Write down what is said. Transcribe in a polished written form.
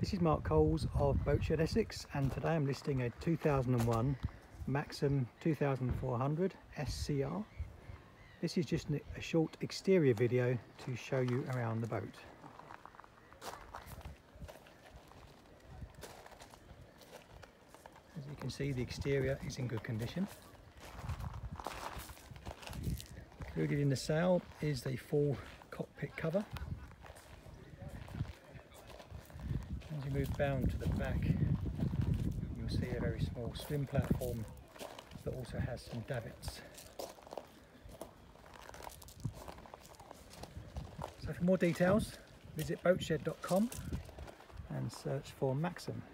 This is Mark Coles of Boatshed Essex, and today I'm listing a 2001 Maxum 2400 SCR. This is just a short exterior video to show you around the boat. As you can see, the exterior is in good condition. Included in the sail is the full cockpit cover. As you move down to the back, you'll see a very small swim platform that also has some davits. So for more details, visit boatshed.com and search for Maxum.